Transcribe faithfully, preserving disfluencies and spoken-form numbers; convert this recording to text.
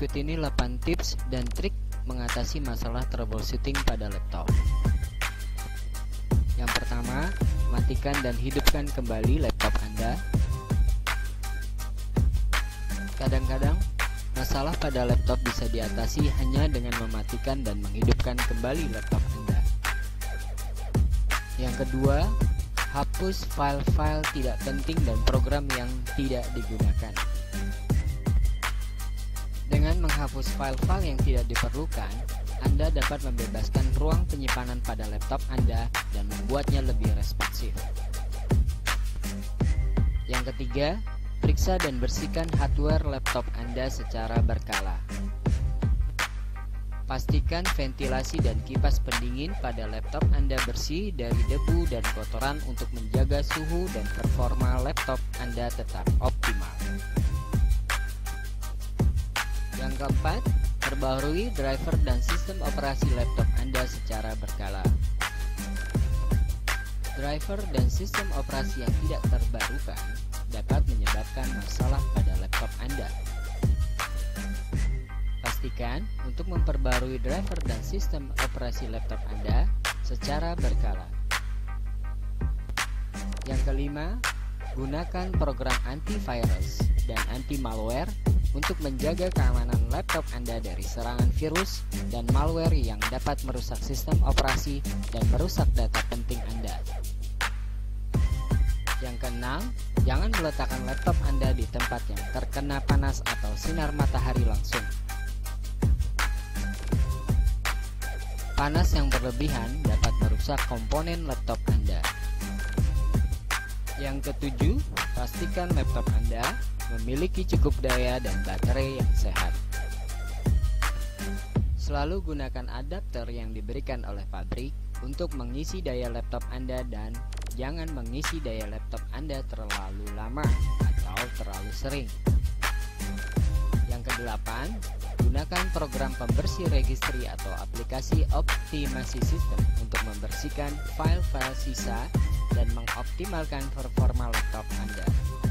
Berikut ini delapan tips dan trik mengatasi masalah troubleshooting pada laptop. Yang pertama, matikan dan hidupkan kembali laptop Anda. Kadang-kadang, masalah pada laptop bisa diatasi hanya dengan mematikan dan menghidupkan kembali laptop Anda. Yang kedua, hapus file-file tidak penting dan program yang tidak digunakan. Dengan menghapus file-file yang tidak diperlukan, Anda dapat membebaskan ruang penyimpanan pada laptop Anda dan membuatnya lebih responsif. Yang ketiga, periksa dan bersihkan hardware laptop Anda secara berkala. Pastikan ventilasi dan kipas pendingin pada laptop Anda bersih dari debu dan kotoran untuk menjaga suhu dan performa laptop Anda tetap optimal. Yang keempat, perbarui driver dan sistem operasi laptop Anda secara berkala. Driver dan sistem operasi yang tidak terbarukan dapat menyebabkan masalah pada laptop Anda. Pastikan untuk memperbarui driver dan sistem operasi laptop Anda secara berkala. Yang kelima, gunakan program antivirus dan anti-malware untuk menjaga keamanan laptop Anda dari serangan virus dan malware yang dapat merusak sistem operasi dan merusak data penting Anda. Yang keenam, jangan meletakkan laptop Anda di tempat yang terkena panas atau sinar matahari langsung. Panas yang berlebihan dapat merusak komponen laptop Anda. Yang ketujuh, pastikan laptop Anda memiliki cukup daya dan baterai yang sehat. Selalu gunakan adapter yang diberikan oleh pabrik untuk mengisi daya laptop Anda dan jangan mengisi daya laptop Anda terlalu lama atau terlalu sering. Yang kedelapan, gunakan program pembersih registry atau aplikasi optimasi sistem untuk membersihkan file-file sisa dan mengoptimalkan performa laptop Anda.